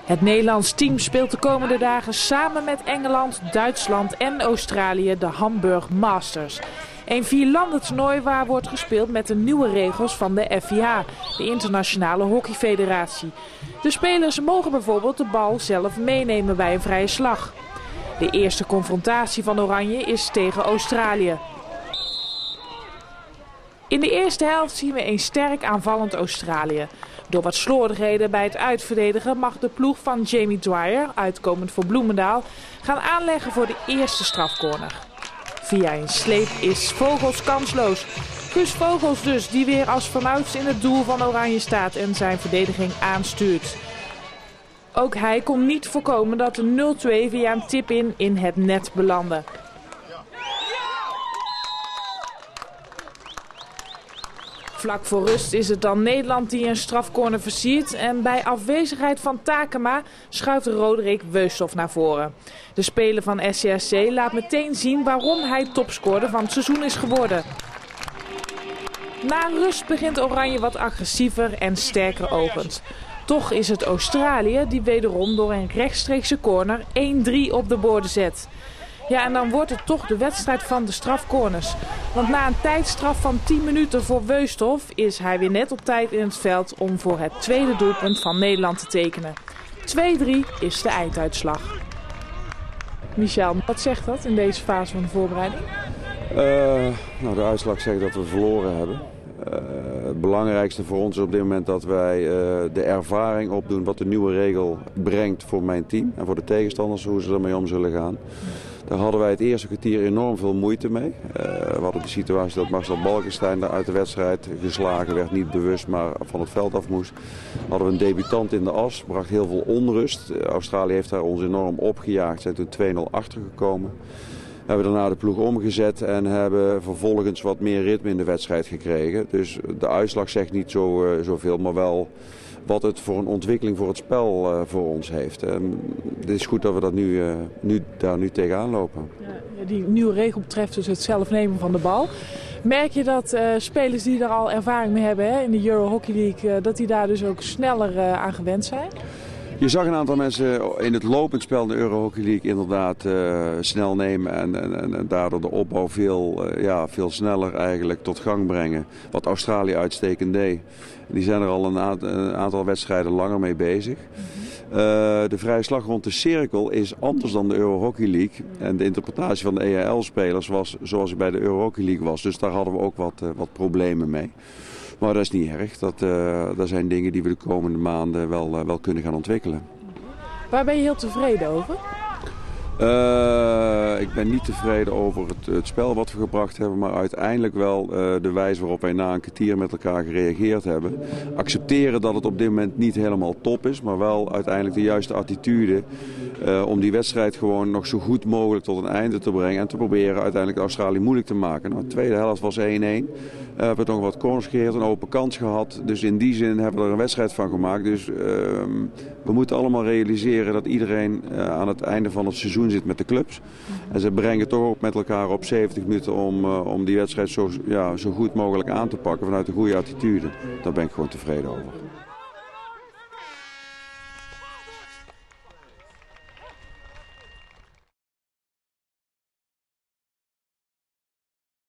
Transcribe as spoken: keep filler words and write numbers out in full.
Het Nederlands team speelt de komende dagen samen met Engeland, Duitsland en Australië de Hamburg Masters. Een vierlandentoernooi waar wordt gespeeld met de nieuwe regels van de F I H, de Internationale Hockeyfederatie. De spelers mogen bijvoorbeeld de bal zelf meenemen bij een vrije slag. De eerste confrontatie van Oranje is tegen Australië. In de eerste helft zien we een sterk aanvallend Australië. Door wat slordigheden bij het uitverdedigen mag de ploeg van Jamie Dwyer, uitkomend voor Bloemendaal, gaan aanleggen voor de eerste strafcorner. Via een sleep is Vogels kansloos. Guus Vogels dus, die weer als vanouds in het doel van Oranje staat en zijn verdediging aanstuurt. Ook hij kon niet voorkomen dat de nul twee via een tip-in in het net belandde. Vlak voor rust is het dan Nederland die een strafcorner versiert en bij afwezigheid van Takema schuift Roderick Weusthof naar voren. De speler van S C S C laat meteen zien waarom hij topscorer van het seizoen is geworden. Na rust begint Oranje wat agressiever en sterker ogend. Toch is het Australië die wederom door een rechtstreekse corner één drie op de borden zet. Ja, en dan wordt het toch de wedstrijd van de strafcorners. Want na een tijdstraf van tien minuten voor Weusthof is hij weer net op tijd in het veld om voor het tweede doelpunt van Nederland te tekenen. twee drie is de einduitslag. Michel, wat zegt dat in deze fase van de voorbereiding? Uh, nou, de uitslag zegt dat we verloren hebben. Uh, het belangrijkste voor ons is op dit moment dat wij uh, de ervaring opdoen wat de nieuwe regel brengt voor mijn team en voor de tegenstanders, hoe ze ermee om zullen gaan. Daar hadden wij het eerste kwartier enorm veel moeite mee. Uh, we hadden de situatie dat Marcel Balkenstein uit de wedstrijd geslagen werd, niet bewust, maar van het veld af moest. Hadden we een debutant in de as, bracht heel veel onrust. Uh, Australië heeft daar ons enorm opgejaagd, zijn toen twee nul achtergekomen. We hebben daarna de ploeg omgezet en hebben vervolgens wat meer ritme in de wedstrijd gekregen. Dus de uitslag zegt niet zo, uh, zoveel, maar wel wat het voor een ontwikkeling voor het spel uh, voor ons heeft. Um, het is goed dat we dat nu, uh, nu, daar nu tegenaan lopen. Ja, die nieuwe regel betreft dus het zelf nemen van de bal. Merk je dat uh, spelers die er al ervaring mee hebben, hè, in de Euro Hockey League, uh, dat die daar dus ook sneller uh, aan gewend zijn? Je zag een aantal mensen in het lopend spel in de Euro Hockey League inderdaad uh, snel nemen en, en, en daardoor de opbouw veel, uh, ja, veel sneller eigenlijk tot gang brengen. Wat Australië uitstekend deed. Die zijn er al een aantal, een aantal wedstrijden langer mee bezig. Uh, de vrije slag rond de cirkel is anders dan de Euro Hockey League. En de interpretatie van de E H L-spelers was zoals het bij de Euro Hockey League was. Dus daar hadden we ook wat, uh, wat problemen mee. Maar dat is niet erg. Dat, uh, dat zijn dingen die we de komende maanden wel, uh, wel kunnen gaan ontwikkelen. Waar ben je heel tevreden over? Uh, ik ben niet tevreden over het, het spel wat we gebracht hebben, maar uiteindelijk wel uh, de wijze waarop wij na een kwartier met elkaar gereageerd hebben. Accepteren dat het op dit moment niet helemaal top is, maar wel uiteindelijk de juiste attitude uh, om die wedstrijd gewoon nog zo goed mogelijk tot een einde te brengen en te proberen uiteindelijk Australië moeilijk te maken. Nou, de tweede helft was één één. Uh, we hebben nog wat corners gecreëerd, een open kans gehad. Dus in die zin hebben we er een wedstrijd van gemaakt. Dus uh, we moeten allemaal realiseren dat iedereen uh, aan het einde van het seizoen zit met de clubs. En ze brengen toch ook met elkaar op zeventig minuten om, uh, om die wedstrijd zo, ja, zo goed mogelijk aan te pakken vanuit een goede attitude. Daar ben ik gewoon tevreden over.